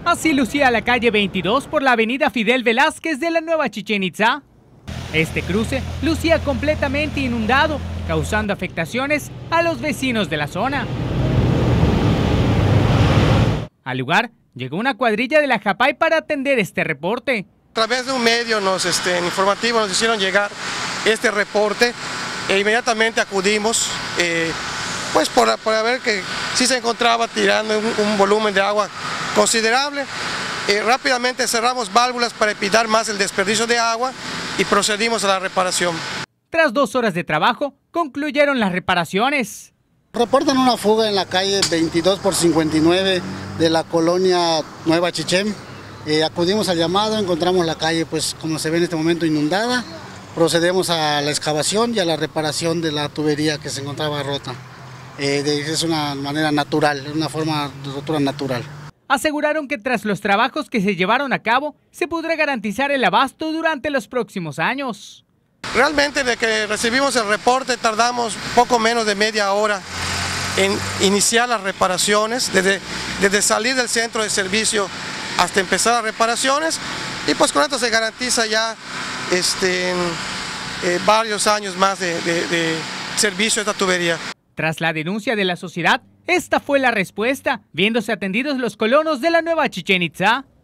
Así lucía la calle 22 por la avenida Fidel Velázquez de la Nueva Chichén Itzá. Este cruce lucía completamente inundado, causando afectaciones a los vecinos de la zona. Al lugar llegó una cuadrilla de la Japay para atender este reporte. A través de un medio informativo nos hicieron llegar este reporte e inmediatamente acudimos pues por ver que sí se encontraba tirando un volumen de agua considerable. Rápidamente cerramos válvulas para evitar más el desperdicio de agua y procedimos a la reparación. Tras 2 horas de trabajo, concluyeron las reparaciones. Reportan una fuga en la calle 22 por 59 de la colonia Nueva Chichén. Acudimos al llamado, encontramos la calle, pues como se ve en este momento, inundada. Procedemos a la excavación y a la reparación de la tubería que se encontraba rota. Es una manera natural, es una forma de rotura natural. Aseguraron que tras los trabajos que se llevaron a cabo, se podrá garantizar el abasto durante los próximos años. Realmente desde que recibimos el reporte tardamos poco menos de media hora en iniciar las reparaciones, desde salir del centro de servicio hasta empezar las reparaciones, y pues con esto se garantiza ya varios años más de servicio de esta tubería. Tras la denuncia de la sociedad, esta fue la respuesta, viéndose atendidos los colonos de la Nueva Chichén Itzá.